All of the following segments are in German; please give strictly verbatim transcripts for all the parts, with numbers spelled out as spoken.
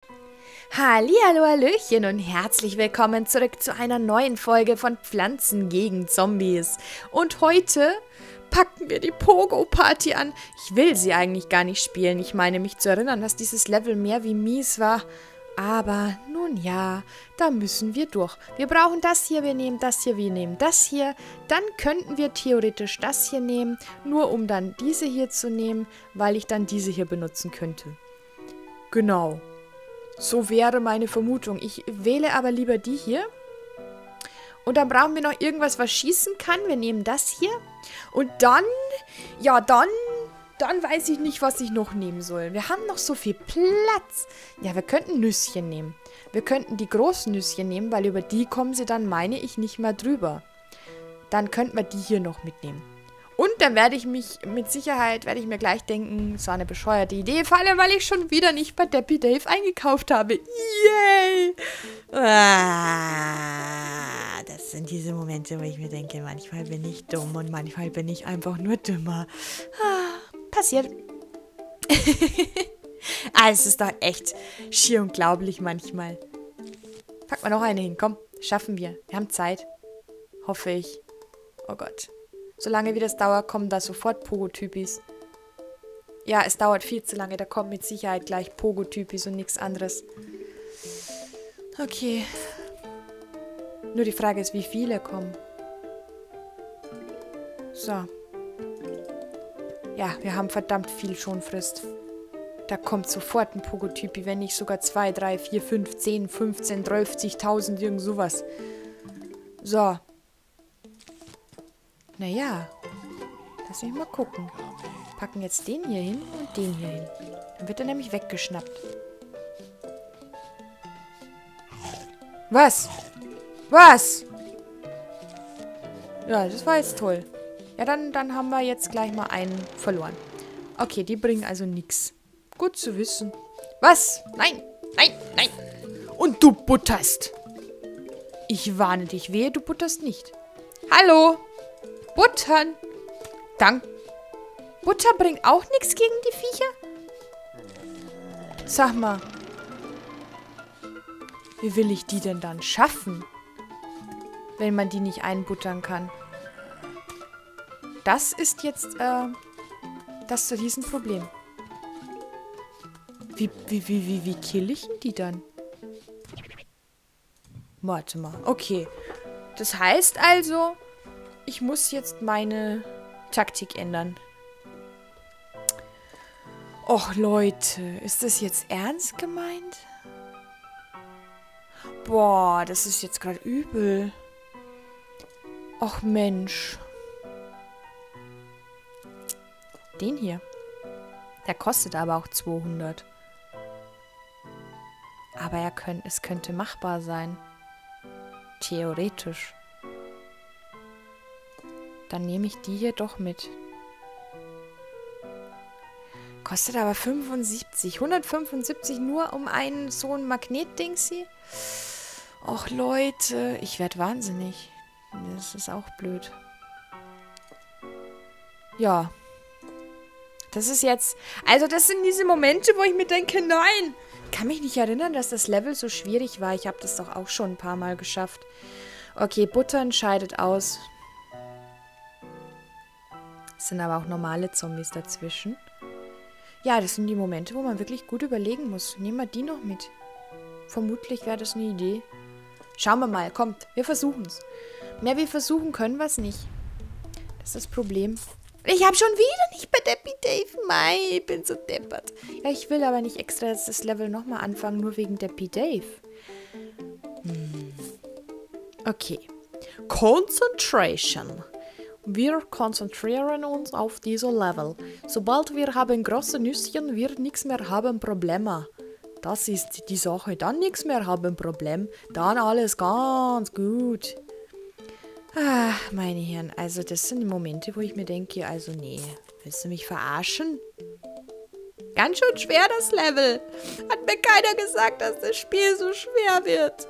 Hallihallo, Hallöchen und herzlich willkommen zurück zu einer neuen Folge von Pflanzen gegen Zombies. Und heute packen wir die Pogo-Party an. Ich will sie eigentlich gar nicht spielen. Ich meine mich zu erinnern, dass dieses Level mehr wie mies war. Aber nun ja, da müssen wir durch. Wir brauchen das hier, wir nehmen das hier, wir nehmen das hier. Dann könnten wir theoretisch das hier nehmen, nur um dann diese hier zu nehmen, weil ich dann diese hier benutzen könnte. Genau. So wäre meine Vermutung. Ich wähle aber lieber die hier. Und dann brauchen wir noch irgendwas, was schießen kann. Wir nehmen das hier. Und dann, ja dann, dann weiß ich nicht, was ich noch nehmen soll. Wir haben noch so viel Platz. Ja, wir könnten Nüsschen nehmen. Wir könnten die großen Nüsschen nehmen, weil über die kommen sie dann, meine ich, nicht mehr drüber. Dann könnten wir die hier noch mitnehmen. Und dann werde ich mich, mit Sicherheit, werde ich mir gleich denken, es war eine bescheuerte Idee, vor allem, weil ich schon wieder nicht bei Deppy Dave eingekauft habe. Yay! Ah, das sind diese Momente, wo ich mir denke, manchmal bin ich dumm und manchmal bin ich einfach nur dümmer. Ah, passiert. Ah, es ist doch echt schier unglaublich manchmal. Pack mal noch eine hin, komm, schaffen wir. Wir haben Zeit. Hoffe ich. Oh Gott. Solange wie das dauert, kommen da sofort Pogo-Typis. Ja, es dauert viel zu lange. Da kommt mit Sicherheit gleich Pogo-Typis und nichts anderes. Okay. Nur die Frage ist, wie viele kommen. So. Ja, wir haben verdammt viel Schonfrist. Da kommt sofort ein Pogo-Typi, wenn nicht sogar zwei, drei, vier, fünf, zehn, fünfzehn, dreißigtausend, irgend sowas. So. Naja, lass mich mal gucken. Packen jetzt den hier hin und den hier hin. Dann wird er nämlich weggeschnappt. Was? Was? Ja, das war jetzt toll. Ja, dann, dann haben wir jetzt gleich mal einen verloren. Okay, die bringen also nichts. Gut zu wissen. Was? Nein, nein, nein. Und du butterst. Ich warne dich, wehe, du butterst nicht. Hallo? Buttern. Dank. Butter bringt auch nichts gegen die Viecher? Sag mal. Wie will ich die denn dann schaffen? Wenn man die nicht einbuttern kann. Das ist jetzt, äh, das Riesenproblem. Wie, wie, wie, wie, wie kill ich die dann? Warte mal. Okay. Das heißt also... Ich muss jetzt meine Taktik ändern. Och, Leute. Ist das jetzt ernst gemeint? Boah, das ist jetzt gerade übel. Och, Mensch. Den hier. Der kostet aber auch zweihundert. Aber er könnt, es könnte machbar sein. Theoretisch. Dann nehme ich die hier doch mit. Kostet aber fünfundsiebzig. hundertfünfundsiebzig nur um einen so ein Magnetdingsi? Och Leute, ich werde wahnsinnig. Das ist auch blöd. Ja. Das ist jetzt... Also das sind diese Momente, wo ich mir denke, nein! Ich kann mich nicht erinnern, dass das Level so schwierig war. Ich habe das doch auch schon ein paar Mal geschafft. Okay, Buttern scheidet aus. Es sind aber auch normale Zombies dazwischen. Ja, das sind die Momente, wo man wirklich gut überlegen muss. Nehmen wir die noch mit. Vermutlich wäre das eine Idee. Schauen wir mal, kommt, wir versuchen es. Mehr wir versuchen können wir es nicht. Das ist das Problem. Ich habe schon wieder nicht bei Deppy Dave. Mei, ich bin so deppert. Ja, ich will aber nicht extra jetzt das Level nochmal anfangen, nur wegen Deppy Dave. Hm. Okay. Concentration. Wir konzentrieren uns auf diese Level. Sobald wir haben große Nüsschen, wir nichts mehr haben Probleme. Das ist die Sache. Dann nichts mehr haben Problem. Dann alles ganz gut. Ah, meine Herren, also das sind die Momente, wo ich mir denke, also nee, willst du mich verarschen? Ganz schön schwer das Level. Hat mir keiner gesagt, dass das Spiel so schwer wird.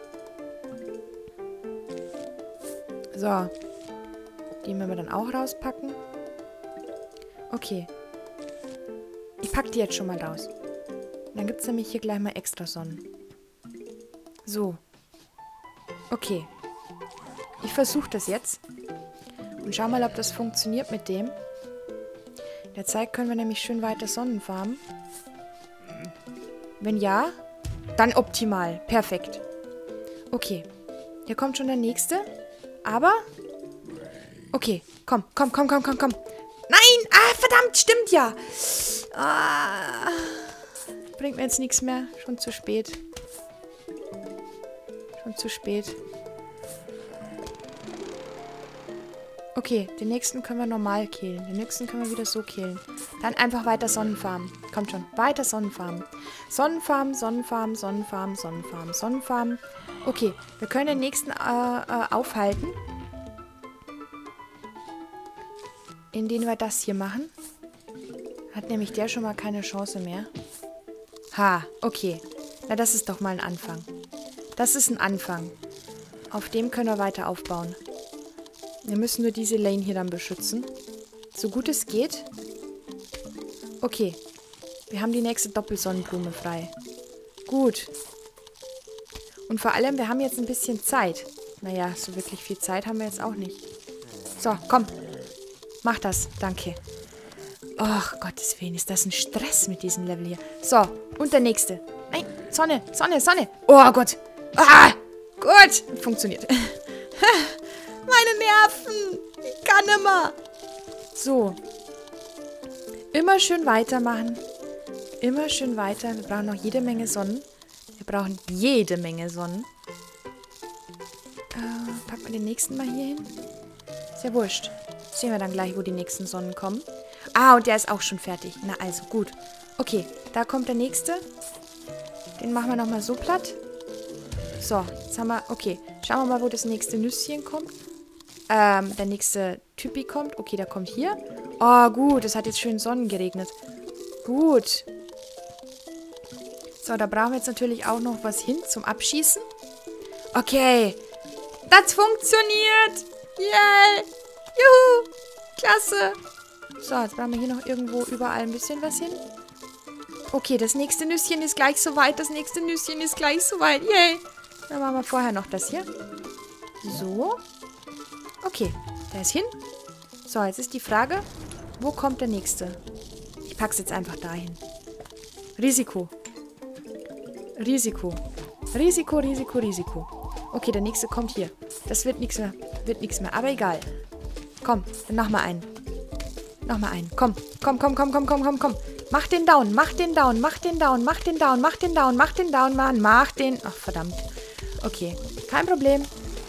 So. Den werden wir dann auch rauspacken. Okay. Ich packe die jetzt schon mal raus. Dann gibt es nämlich hier gleich mal extra Sonnen. So. Okay. Ich versuche das jetzt. Und schau mal, ob das funktioniert mit dem. In der Zeit können wir nämlich schön weiter Sonnen farmen. Wenn ja, dann optimal. Perfekt. Okay. Hier kommt schon der nächste. Aber... Okay. Komm, komm, komm, komm, komm, komm. Nein! Ah, verdammt, stimmt ja. Ah, bringt mir jetzt nichts mehr. Schon zu spät. Schon zu spät. Okay, den nächsten können wir normal killen. Den nächsten können wir wieder so killen. Dann einfach weiter Sonnenfarmen. Kommt schon. Weiter Sonnenfarmen. Sonnenfarmen, Sonnenfarmen, Sonnenfarmen, Sonnenfarmen, Sonnenfarmen. Okay, wir können den nächsten äh, äh, aufhalten. Indem wir das hier machen. Hat nämlich der schon mal keine Chance mehr. Ha, okay. Na, das ist doch mal ein Anfang. Das ist ein Anfang. Auf dem können wir weiter aufbauen. Wir müssen nur diese Lane hier dann beschützen. So gut es geht. Okay. Wir haben die nächste Doppelsonnenblume frei. Gut. Und vor allem, wir haben jetzt ein bisschen Zeit. Naja, so wirklich viel Zeit haben wir jetzt auch nicht. So, komm. Mach das. Danke. Ach, Gottes Willen, ist das ein Stress mit diesem Level hier. So, und der nächste. Nein, Sonne, Sonne, Sonne. Oh Gott. Ah, gut. Funktioniert. Meine Nerven. Ich kann immer. So. Immer schön weitermachen. Immer schön weiter. Wir brauchen noch jede Menge Sonnen. Wir brauchen jede Menge Sonnen. Äh, packen wir den nächsten mal hier hin. Ist ja wurscht. Sehen wir dann gleich, wo die nächsten Sonnen kommen. Ah, und der ist auch schon fertig. Na also, gut. Okay, da kommt der nächste. Den machen wir nochmal so platt. So, jetzt haben wir... Okay, schauen wir mal, wo das nächste Nüsschen kommt. Ähm, der nächste Typi kommt. Okay, der kommt hier. Oh, gut, es hat jetzt schön Sonnen geregnet. Gut. So, da brauchen wir jetzt natürlich auch noch was hin zum Abschießen. Okay. Das funktioniert. Yay. Juhu. Klasse. So, jetzt brauchen wir hier noch irgendwo überall ein bisschen was hin. Okay, das nächste Nüsschen ist gleich soweit. Das nächste Nüsschen ist gleich soweit. Yay. Dann machen wir vorher noch das hier. So. Okay, der ist hin. So, jetzt ist die Frage, wo kommt der nächste? Ich pack's jetzt einfach dahin. Risiko. Risiko. Risiko, Risiko, Risiko. Okay, der nächste kommt hier. Das wird nichts mehr. Wird nichts mehr, aber egal. Komm, dann mach mal einen. Noch mal einen. Komm, komm, komm, komm, komm, komm, komm, komm. Mach den down, mach den down, mach den down, mach den down, mach den down, mach den down, Mann, mach den... Ach, verdammt. Okay, kein Problem.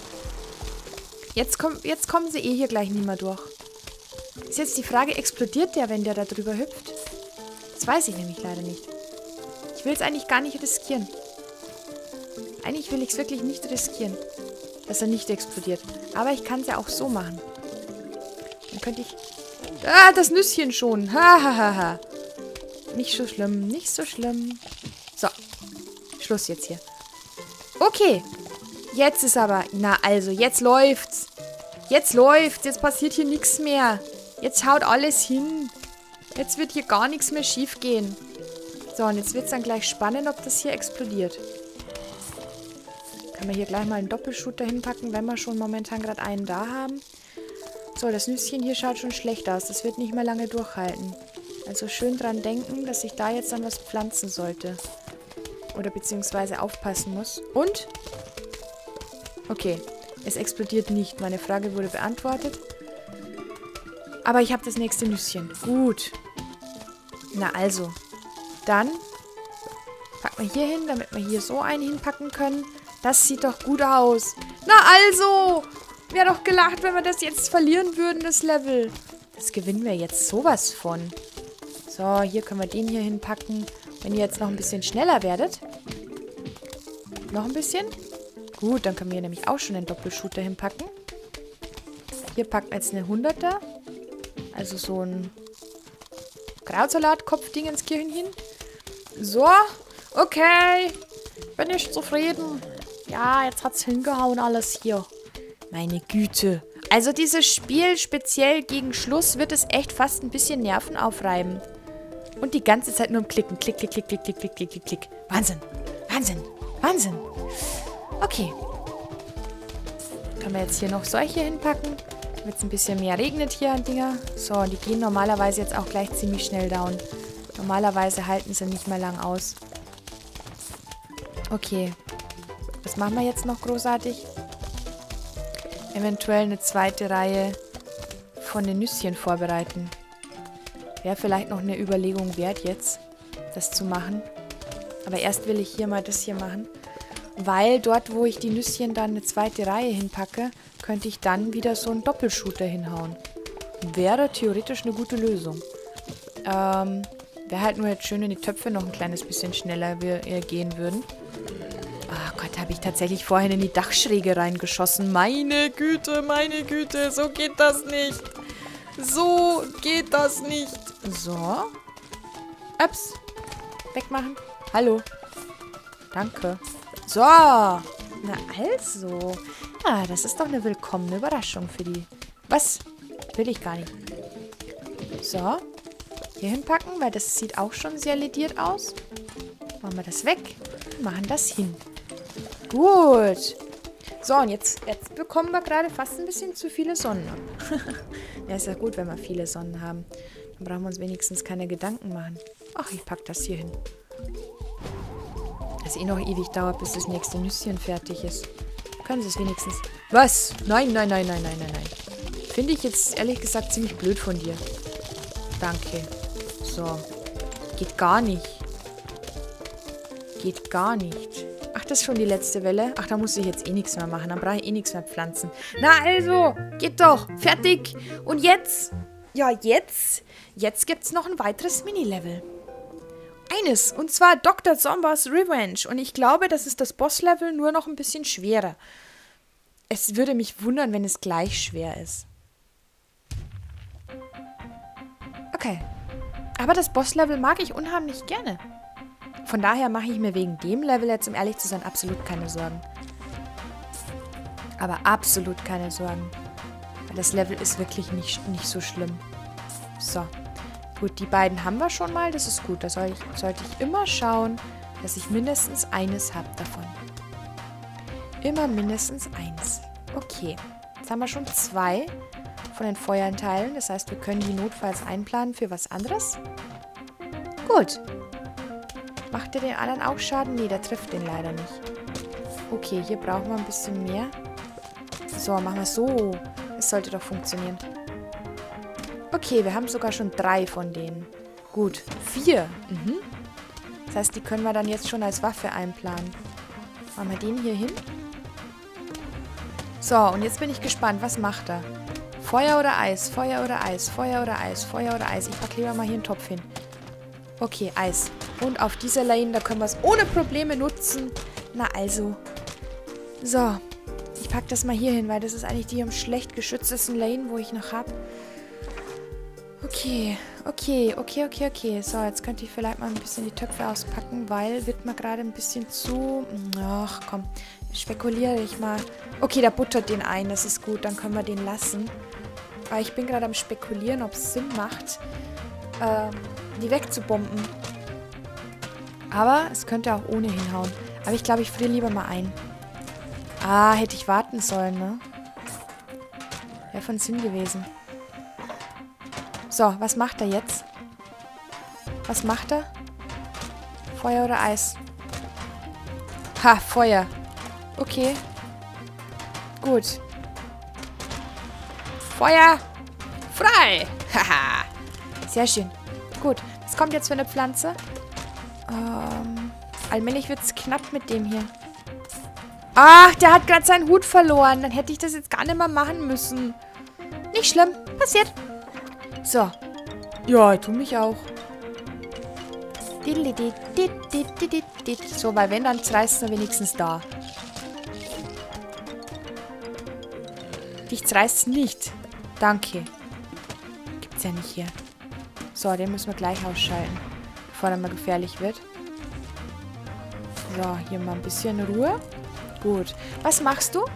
Jetzt, komm, jetzt kommen sie eh hier gleich nicht mehr durch. Ist jetzt die Frage, explodiert der, wenn der da drüber hüpft? Das weiß ich nämlich leider nicht. Ich will es eigentlich gar nicht riskieren. Eigentlich will ich es wirklich nicht riskieren, dass er nicht explodiert. Aber ich kann es ja auch so machen. Dann könnte ich... Ah, das Nüsschen schon. Ha, ha, ha, ha. Nicht so schlimm, nicht so schlimm. So, Schluss jetzt hier. Okay. Jetzt ist aber... Na, also, jetzt läuft's. Jetzt läuft's. Jetzt passiert hier nichts mehr. Jetzt haut alles hin. Jetzt wird hier gar nichts mehr schief gehen. So, und jetzt wird es dann gleich spannend, ob das hier explodiert. Können wir hier gleich mal einen Doppelshooter hinpacken, wenn wir schon momentan gerade einen da haben. So, das Nüsschen hier schaut schon schlecht aus. Das wird nicht mehr lange durchhalten. Also schön dran denken, dass ich da jetzt dann was pflanzen sollte. Oder beziehungsweise aufpassen muss. Und? Okay, es explodiert nicht. Meine Frage wurde beantwortet. Aber ich habe das nächste Nüsschen. Gut. Na also. Dann packen wir hier hin, damit wir hier so einen hinpacken können. Das sieht doch gut aus. Na also! Wäre doch gelacht, wenn wir das jetzt verlieren würden, das Level. Das gewinnen wir jetzt sowas von. So, hier können wir den hier hinpacken. Wenn ihr jetzt noch ein bisschen schneller werdet. Noch ein bisschen. Gut, dann können wir hier nämlich auch schon den Doppelshooter hinpacken. Hier packen wir jetzt eine hunderter. Also so ein Krautsalat-Kopf-Dingenskirchen hin. So, okay. Bin ich zufrieden. Ja, jetzt hat's hingehauen alles hier. Meine Güte. Also dieses Spiel, speziell gegen Schluss, wird es echt fast ein bisschen nervenaufreibend. Und die ganze Zeit nur im Klicken. Klick, klick, klick, klick, klick, klick, klick, klick, klick. Wahnsinn. Wahnsinn. Wahnsinn. Okay. Können wir jetzt hier noch solche hinpacken. Damit es ein bisschen mehr regnet hier an Dinger. So, und die gehen normalerweise jetzt auch gleich ziemlich schnell down. Normalerweise halten sie nicht mehr lang aus. Okay. Was machen wir jetzt noch großartig? Eventuell eine zweite Reihe von den Nüsschen vorbereiten. Wäre vielleicht noch eine Überlegung wert jetzt, das zu machen. Aber erst will ich hier mal das hier machen. Weil dort, wo ich die Nüsschen dann eine zweite Reihe hinpacke, könnte ich dann wieder so einen Doppelshooter hinhauen. Wäre theoretisch eine gute Lösung. Ähm, wäre halt nur jetzt schön, wenn die Töpfe noch ein kleines bisschen schneller gehen würden. Oh Gott, habe ich tatsächlich vorhin in die Dachschräge reingeschossen. Meine Güte, meine Güte, so geht das nicht. So geht das nicht. So. Ups. Wegmachen. Hallo. Danke. So. Na also. Ja, das ist doch eine willkommene Überraschung für die... Was? Will ich gar nicht. So. Hier hinpacken, weil das sieht auch schon sehr lediert aus. Machen wir das weg. Machen das hin. Gut. So, und jetzt, jetzt bekommen wir gerade fast ein bisschen zu viele Sonnen. Ja, ist ja gut, wenn wir viele Sonnen haben. Dann brauchen wir uns wenigstens keine Gedanken machen. Ach, ich pack das hier hin. Das eh noch ewig dauert, bis das nächste Nüsschen fertig ist. Können Sie es wenigstens... Was? Nein, nein, nein, nein, nein, nein, nein. Finde ich jetzt ehrlich gesagt ziemlich blöd von dir. Danke. So. Geht gar nicht. Geht gar nicht. Ach, das ist schon die letzte Welle. Ach, da muss ich jetzt eh nichts mehr machen. Dann brauche ich eh nichts mehr pflanzen. Na also, geht doch. Fertig. Und jetzt? Ja, jetzt? Jetzt gibt es noch ein weiteres Mini-Level. Eines. Und zwar Doktor Zombies Revenge. Und ich glaube, das ist das Boss-Level, nur noch ein bisschen schwerer. Es würde mich wundern, wenn es gleich schwer ist. Okay. Aber das Boss-Level mag ich unheimlich gerne. Von daher mache ich mir wegen dem Level jetzt, um ehrlich zu sein, absolut keine Sorgen. Aber absolut keine Sorgen. Weil das Level ist wirklich nicht, nicht so schlimm. So. Gut, die beiden haben wir schon mal. Das ist gut. Da soll ich, sollte ich immer schauen, dass ich mindestens eines habe davon. Immer mindestens eins. Okay. Jetzt haben wir schon zwei von den Feuerteilen. Das heißt, wir können die notfalls einplanen für was anderes. Gut. Macht der den anderen auch Schaden? Nee, der trifft den leider nicht. Okay, hier brauchen wir ein bisschen mehr. So, machen wir so. Das sollte doch funktionieren. Okay, wir haben sogar schon drei von denen. Gut, vier. Mhm. Das heißt, die können wir dann jetzt schon als Waffe einplanen. Machen wir den hier hin. So, und jetzt bin ich gespannt. Was macht er? Feuer oder Eis? Feuer oder Eis? Feuer oder Eis? Feuer oder Eis? Ich packe lieber mal hier einen Topf hin. Okay, Eis. Und auf dieser Lane, da können wir es ohne Probleme nutzen. Na also. So. Ich packe das mal hier hin, weil das ist eigentlich die am schlecht geschütztesten Lane, wo ich noch habe. Okay. Okay, okay, okay, okay. So, jetzt könnte ich vielleicht mal ein bisschen die Töpfe auspacken, weil wird mir gerade ein bisschen zu... Ach, komm. Spekuliere ich mal. Okay, der buttert den ein. Das ist gut. Dann können wir den lassen. Weil ich bin gerade am Spekulieren, ob es Sinn macht, ähm, die wegzubomben. Aber es könnte auch ohne hinhauen. Aber ich glaube, ich friere lieber mal ein. Ah, hätte ich warten sollen, ne? Wäre von Sinn gewesen. So, was macht er jetzt? Was macht er? Feuer oder Eis? Ha, Feuer. Okay. Gut. Feuer. Frei. Haha. Sehr schön. Gut. Was kommt jetzt für eine Pflanze? Ähm, allmählich wird es knapp mit dem hier. Ach, der hat gerade seinen Hut verloren. Dann hätte ich das jetzt gar nicht mehr machen müssen. Nicht schlimm. Passiert. So. Ja, tu mich auch. So, weil wenn, dann zerreißt er wenigstens da. Dich zerreißt nicht. Danke. Gibt's ja nicht hier. So, den müssen wir gleich ausschalten, bevor er mal gefährlich wird. So, hier mal ein bisschen Ruhe. Gut. Was machst du?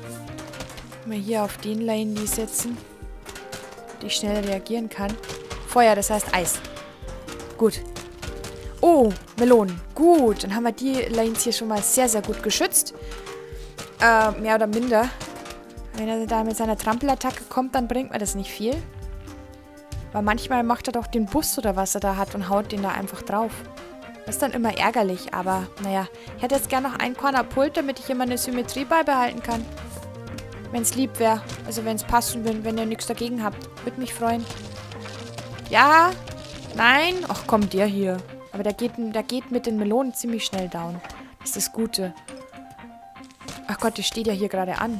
Mal hier auf den Lane die setzen, die ich schnell reagieren kann. Feuer, das heißt Eis. Gut. Oh, Melonen. Gut, dann haben wir die Lanes hier schon mal sehr, sehr gut geschützt. Äh, mehr oder minder. Wenn er da mit seiner Trampelattacke kommt, dann bringt mir das nicht viel. Weil manchmal macht er doch den Bus oder was er da hat und haut den da einfach drauf. Das ist dann immer ärgerlich, aber naja. Ich hätte jetzt gerne noch ein Corner-Pult, damit ich immer eine Symmetrie beibehalten kann. Wenn es lieb wäre. Also wenn es passen würde, wenn ihr nichts dagegen habt. Würde mich freuen. Ja. Nein. Ach komm, der hier. Aber der geht, der geht mit den Melonen ziemlich schnell down. Das ist das Gute. Ach Gott, das steht ja hier gerade an.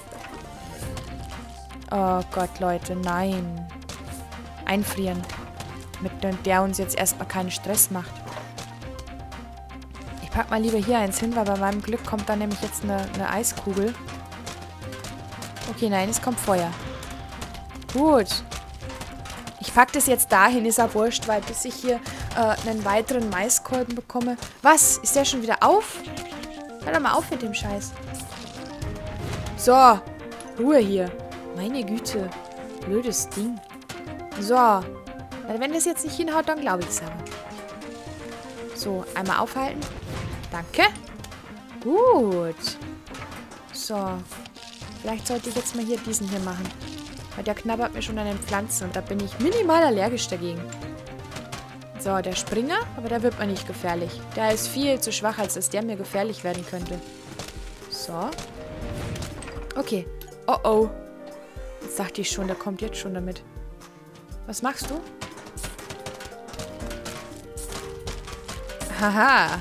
Oh Gott, Leute, nein. Einfrieren. Mit der uns jetzt erstmal keinen Stress macht. Ich pack mal lieber hier eins hin, weil bei meinem Glück kommt da nämlich jetzt eine, eine Eiskugel. Okay, nein, es kommt Feuer. Gut. Ich pack das jetzt dahin, ist ja wurscht, weil bis ich hier äh, einen weiteren Maiskolben bekomme. Was? Ist der schon wieder auf? Hör doch mal auf mit dem Scheiß. So. Ruhe hier. Meine Güte. Blödes Ding. So. Weil wenn das jetzt nicht hinhaut, dann glaube ich es aber. So, einmal aufhalten. Danke. Gut. So. Vielleicht sollte ich jetzt mal hier diesen hier machen. Weil der knabbert mir schon an den Pflanzen und da bin ich minimal allergisch dagegen. So, der Springer, aber der wird mir nicht gefährlich. Der ist viel zu schwach, als dass der mir gefährlich werden könnte. So. Okay. Oh oh. Jetzt dachte ich schon, der kommt jetzt schon damit. Was machst du? Haha.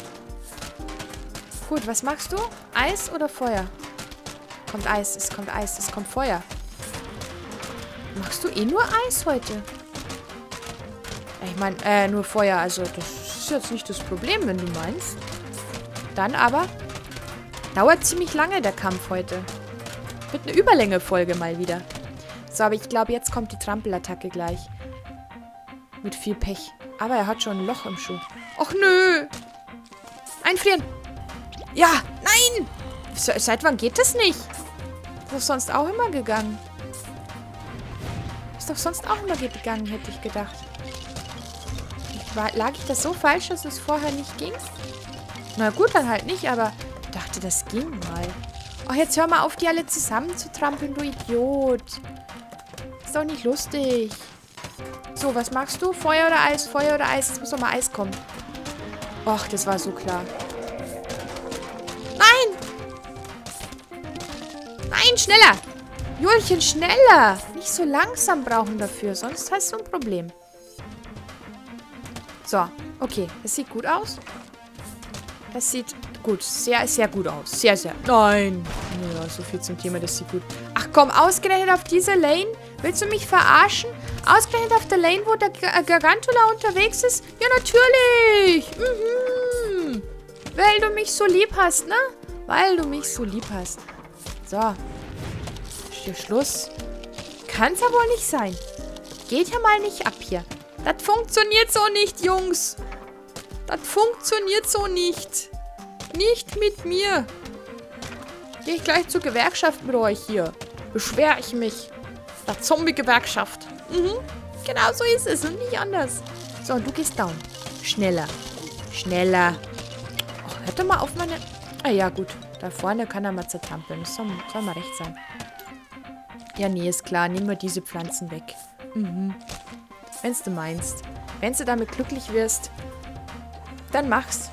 Gut, was machst du? Eis oder Feuer? Kommt Eis, es kommt Eis, es kommt Feuer. Machst du eh nur Eis heute? Ich meine, äh, nur Feuer. Also, das ist jetzt nicht das Problem, wenn du meinst. Dann aber dauert ziemlich lange der Kampf heute. Wird eine Überlänge-Folge mal wieder. So, aber ich glaube, jetzt kommt die Trampelattacke gleich. Mit viel Pech. Aber er hat schon ein Loch im Schuh. Och, nö. Einfrieren. Ja, nein. Seit wann geht das nicht? Ist doch sonst auch immer gegangen. Ist doch sonst auch immer gegangen, hätte ich gedacht. War, lag ich das so falsch, dass es vorher nicht ging? Na gut, dann halt nicht, aber ich dachte, das ging mal. Oh, jetzt hör mal auf, die alle zusammen zu trampeln, du Idiot. Ist doch nicht lustig. So, was machst du? Feuer oder Eis? Feuer oder Eis? Jetzt muss doch mal Eis kommen. Och, das war so klar. Nein! Nein, schneller! Julchen, schneller! Nicht so langsam brauchen dafür, sonst hast du ein Problem. So, okay. Das sieht gut aus. Das sieht gut, sehr, sehr gut aus. Sehr, sehr. Nein! Ja, so viel zum Thema, das sieht gut. Ach komm, ausgerechnet auf diese Lane? Willst du mich verarschen? Ausgerechnet auf der Lane, wo der Gargantula unterwegs ist? Ja, natürlich! Mhm. Weil du mich so lieb hast, ne? Weil du mich so lieb hast. So. Ist hier Schluss. Kann's ja wohl nicht sein. Geht ja mal nicht ab hier. Das funktioniert so nicht, Jungs. Das funktioniert so nicht. Nicht mit mir. Gehe ich gleich zur Gewerkschaft mit euch hier. Beschwere ich mich. Der Zombie-Gewerkschaft. Mhm. Genau so ist es und nicht anders. So, du gehst down. Schneller. Schneller. Oh, hört doch mal auf meine... Ah ja, gut. Da vorne kann er mal zertrampeln. Das soll, soll mal recht sein. Ja, nee, ist klar. Nehmen wir diese Pflanzen weg. Mhm. Wenn's du meinst. Wenn du damit glücklich wirst, dann mach's.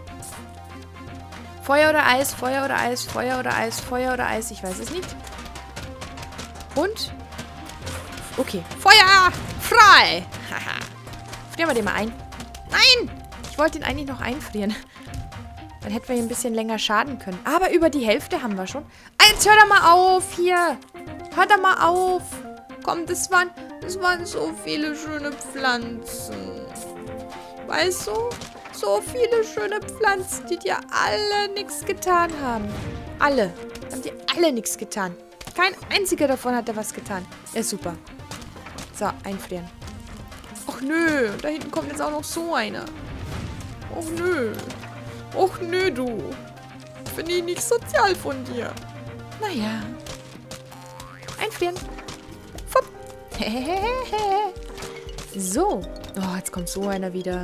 Feuer oder Eis, Feuer oder Eis, Feuer oder Eis, Feuer oder Eis. Ich weiß es nicht. Und? Okay. Feuer! Frei! Haha. Frieren wir den mal ein. Nein! Ich wollte ihn eigentlich noch einfrieren. Dann hätten wir ihn ein bisschen länger schaden können. Aber über die Hälfte haben wir schon. Jetzt hör doch mal auf hier. Hör doch mal auf. Komm, das waren, das waren so viele schöne Pflanzen. Weißt du? So viele schöne Pflanzen, die dir alle nichts getan haben. Alle. Haben dir alle nichts getan. Kein einziger davon hat dir was getan. Ja, super. So, einfrieren. Och nö, da hinten kommt jetzt auch noch so einer. Och nö. Och nö, du. Finde ich nicht sozial von dir. Naja. Einfrieren. Fupp. So. Oh, jetzt kommt so einer wieder.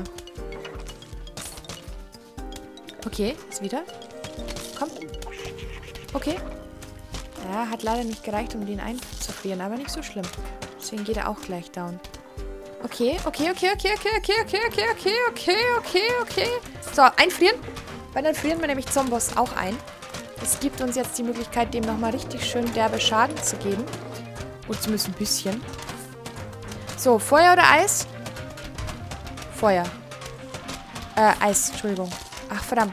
Okay, ist wieder. Komm. Okay. Ja, hat leider nicht gereicht, um den einzufrieren, aber nicht so schlimm. Deswegen geht er auch gleich down. Okay, okay, okay, okay, okay, okay, okay, okay, okay, okay, okay, okay. So, einfrieren. Weil dann frieren wir nämlich Zomboss auch ein. Das gibt uns jetzt die Möglichkeit, dem nochmal richtig schön derbe Schaden zu geben. Oder zumindest ein bisschen. So, Feuer oder Eis? Feuer. Äh, Eis, Entschuldigung. Ach, verdammt.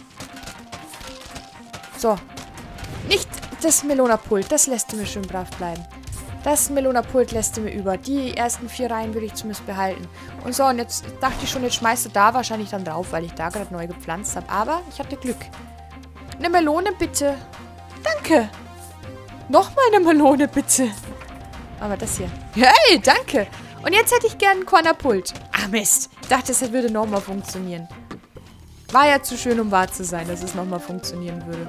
So. Nicht das Melona-Pult. Das lässt du mir schön brav bleiben. Das Melona-Pult lässt du mir über. Die ersten vier Reihen würde ich zumindest behalten. Und so, und jetzt dachte ich schon, jetzt schmeißt du da wahrscheinlich dann drauf, weil ich da gerade neu gepflanzt habe. Aber ich hatte Glück. Eine Melone, bitte. Danke. Nochmal eine Melone, bitte. Aber das hier. Hey, danke. Und jetzt hätte ich gern einen Corner-Pult. Ah, Mist. Ich dachte, es würde nochmal funktionieren. War ja zu schön, um wahr zu sein, dass es nochmal funktionieren würde.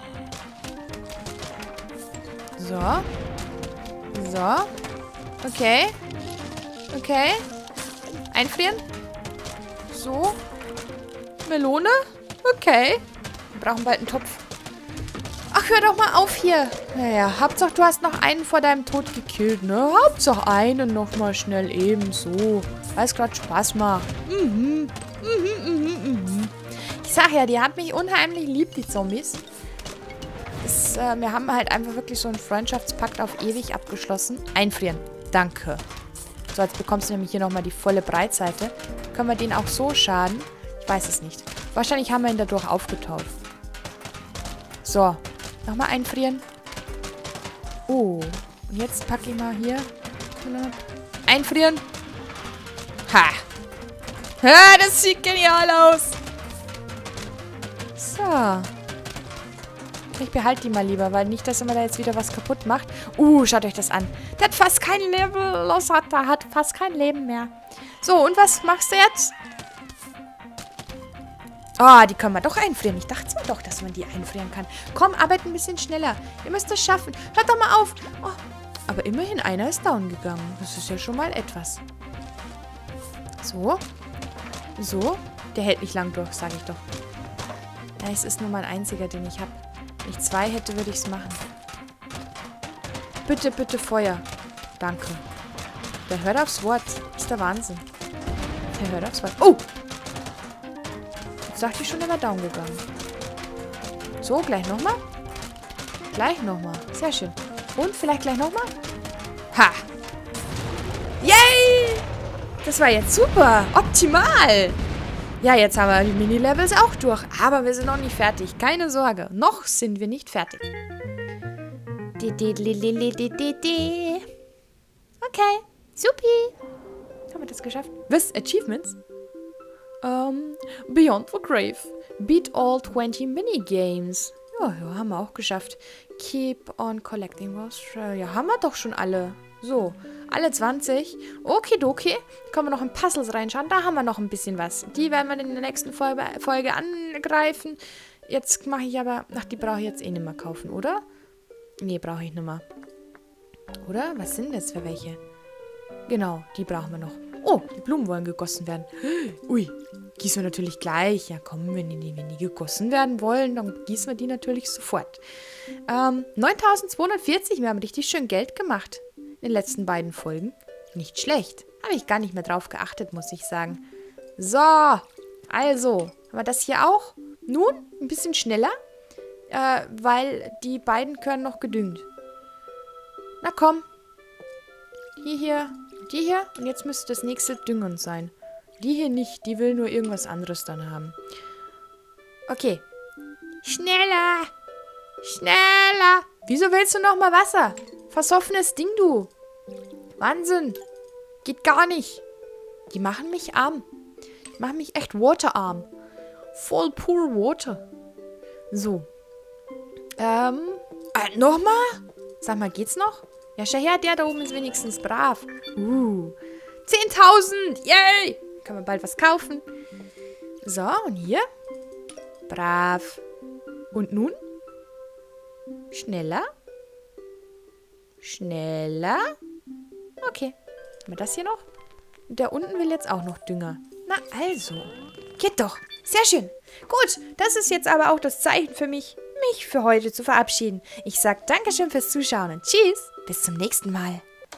So. So. Okay. Okay. Einfrieren. So. Melone. Okay. Wir brauchen bald einen Topf. Ach, hör doch mal auf hier. Naja, Hauptsache, du hast noch einen vor deinem Tod gekillt, ne? Hauptsache einen noch mal schnell ebenso. Weil es gerade Spaß macht. Mhm. Mhm, mhm, mhm. Ich sag ja, die haben mich unheimlich lieb, die Zombies. Das, äh, wir haben halt einfach wirklich so einen Freundschaftspakt auf ewig abgeschlossen. Einfrieren. Danke. So, jetzt bekommst du nämlich hier nochmal die volle Breitseite. Können wir den auch so schaden? Ich weiß es nicht. Wahrscheinlich haben wir ihn dadurch aufgetaut. So. Nochmal einfrieren. Oh. Und jetzt packe ich mal hier. Einfrieren. Ha. Ha, das sieht genial aus. So. Ich behalte die mal lieber, weil nicht, dass immer da jetzt wieder was kaputt macht. Uh, schaut euch das an. Der hat fast kein Leben los, hat, der hat fast kein Leben mehr. So, und was machst du jetzt? Ah, oh, die können wir doch einfrieren. Ich dachte zwar doch, dass man die einfrieren kann. Komm, arbeit ein bisschen schneller. Ihr müsst das schaffen. Hört doch mal auf. Oh, aber immerhin, einer ist down gegangen. Das ist ja schon mal etwas. So. So. Der hält nicht lang durch, sage ich doch. Ja, es ist nur mein einziger, den ich habe. Wenn ich zwei hätte, würde ich es machen. Bitte, bitte Feuer. Danke. Der hört aufs Wort. Das ist der Wahnsinn. Der hört aufs Wort. Oh! Jetzt dachte ich schon, der war down gegangen. So, gleich nochmal. Gleich nochmal. Sehr schön. Und vielleicht gleich nochmal. Ha! Yay! Das war jetzt super. Optimal. Ja, jetzt haben wir die Mini-Levels auch durch. Aber wir sind noch nicht fertig. Keine Sorge. Noch sind wir nicht fertig. Okay. Supi. Haben wir das geschafft? Was? Achievements? Um, Beyond the Grave. Beat all twenty Minigames. Ja, ja, haben wir auch geschafft. Keep on collecting was. Ja, haben wir doch schon alle. So, alle zwanzig. Okidoki. Können wir noch in Puzzles reinschauen. Da haben wir noch ein bisschen was. Die werden wir in der nächsten Folge, Folge angreifen. Jetzt mache ich aber... Ach, die brauche ich jetzt eh nicht mehr kaufen, oder? Nee, brauche ich nicht mehr. Oder? Was sind das für welche? Genau, die brauchen wir noch. Oh, die Blumen wollen gegossen werden. Ui, gießen wir natürlich gleich. Ja, komm, wenn die, wenn die gegossen werden wollen, dann gießen wir die natürlich sofort. Ähm, neuntausendzweihundertvierzig, wir haben richtig schön Geld gemacht. In den letzten beiden Folgen. Nicht schlecht. Habe ich gar nicht mehr drauf geachtet, muss ich sagen. So, also, haben wir das hier auch? Nun, ein bisschen schneller, äh, weil die beiden können noch gedüngt. Na komm. Die hier, die hier. Und jetzt müsste das nächste Düngen sein. Die hier nicht, die will nur irgendwas anderes dann haben. Okay. Schneller. Schneller. Wieso willst du noch mal Wasser? Versoffenes Ding, du. Wahnsinn. Geht gar nicht. Die machen mich arm. Die machen mich echt waterarm. Voll pure water. So. Ähm. Äh, nochmal? Sag mal, geht's noch? Ja, schau her, der da oben ist wenigstens brav. Uh. zehntausend. Yay. Kann man bald was kaufen. So, und hier. Brav. Und nun? Schneller. Schneller. Okay. Haben wir das hier noch? Und der unten will jetzt auch noch Dünger. Na also. Geht doch. Sehr schön. Gut, das ist jetzt aber auch das Zeichen für mich, mich für heute zu verabschieden. Ich sage Dankeschön fürs Zuschauen und tschüss. Bis zum nächsten Mal.